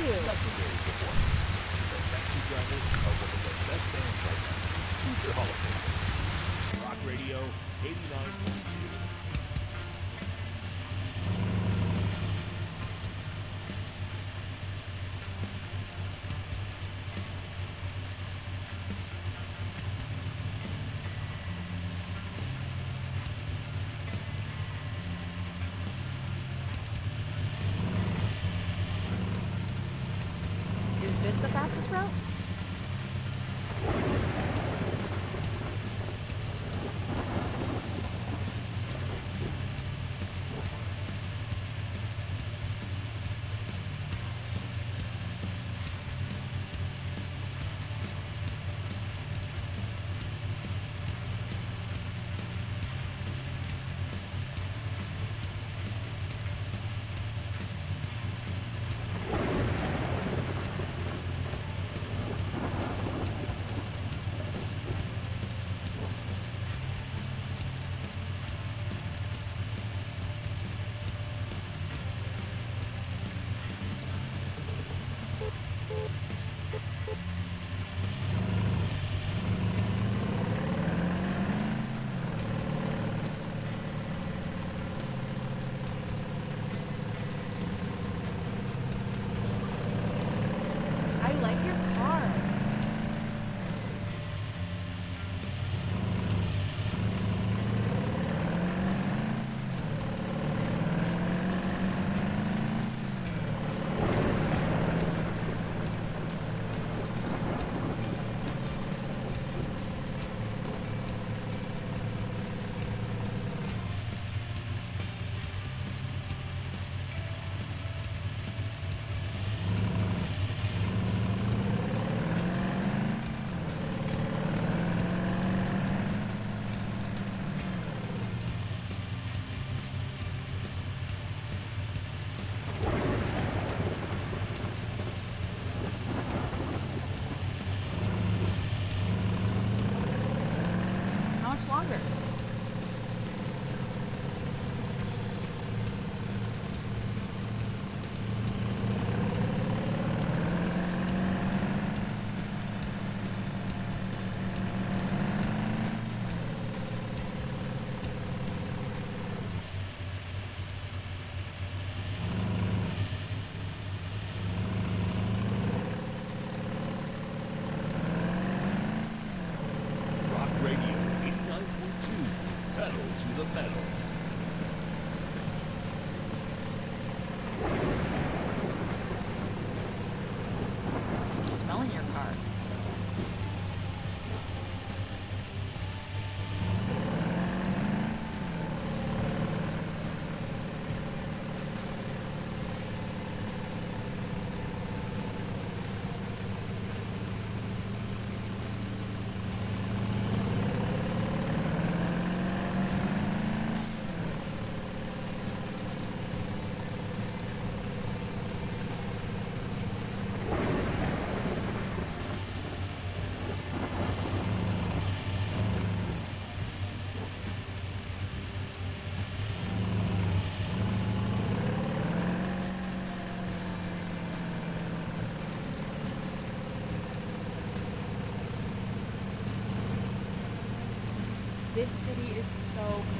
you. Legendary performance. The Taxi Drivers are one of the best bands right now. Future Hall of Famers. Rock Radio 89.2. Is this the fastest route? I like your car. How much longer? Rock Radio 89.2. Pedal to the metal. Smelling your car. This city is so